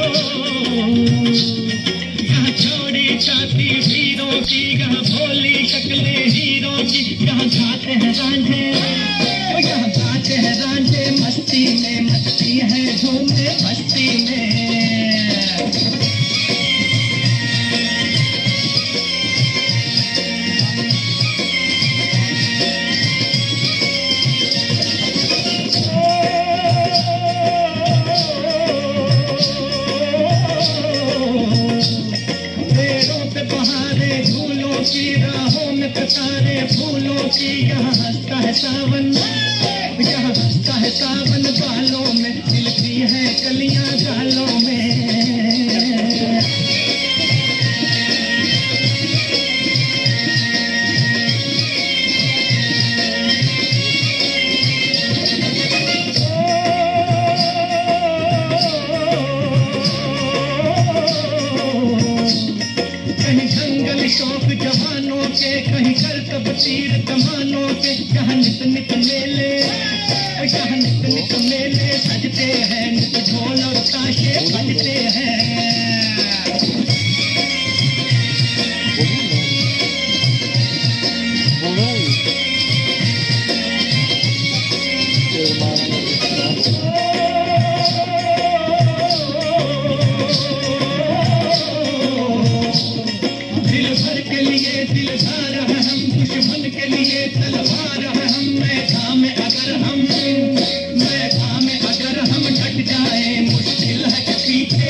यहाँ छोड़ी छाती वीरों की, यहाँ भोली शक्लें हीरों की, यहाँ गाते हैं रांझे, यहाँ गाते हैं रांझे, मस्ती में मस्ती है झूमे बस्ती में। राहों में कतारे फूलों की, यहाँ हंसता है सावन, यहाँ हंसता है सावन, बालों में खिलती है कलियां गालों में। कहीं जंगल शौक जवानों के, कहीं करतब तीर कमानों के, यहाँ नित नित मेले, यहाँ नित नित मेले सजते हैं, नित ढोल और ताशे बजते हैं। दिलदार है हम, दुश्मन के लिए तलवार है हम, मैदान में अगर हम डट जाए, मुश्किल है कि पीछे